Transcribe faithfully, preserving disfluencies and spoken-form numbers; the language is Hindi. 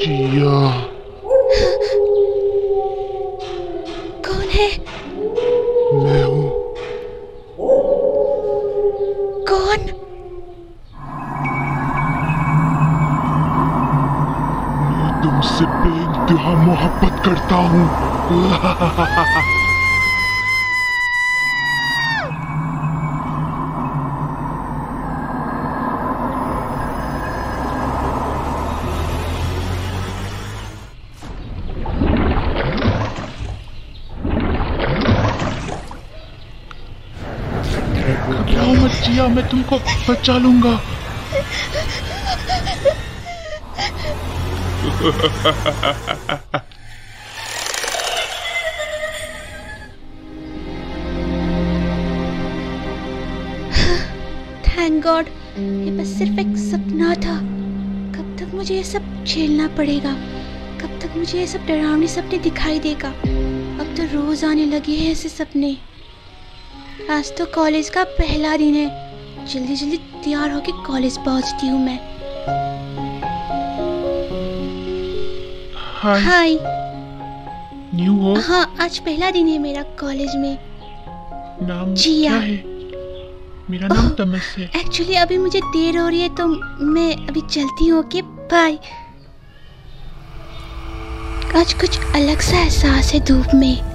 जिया। कौन है? मैं हूँ। कौन? मैं तुमसे बेइंतहा मोहब्बत करता हूँ। घबराओ मत जिया, मैं तुमको बचा लूंगा। थैंक गॉड, ये बस सिर्फ एक सपना था। कब तक मुझे ये सब झेलना पड़ेगा? कब तक मुझे ये सब डरावने सपने दिखाई देगा? अब तो रोज आने लगे हैं ऐसे सपने। आज तो कॉलेज का पहला दिन है। जल्दी जल्दी तैयार होके कॉलेज पहुंचती हूँ मैं। हाय। हाय। न्यू हो? हाँ, आज पहला दिन है मेरा कॉलेज में। नाम जिया क्या है? मेरा नाम तमस है। एक्चुअली अभी मुझे देर हो रही है तो मैं अभी चलती हूँ। Okay bye. आज कुछ अलग सा एहसास है धूप में।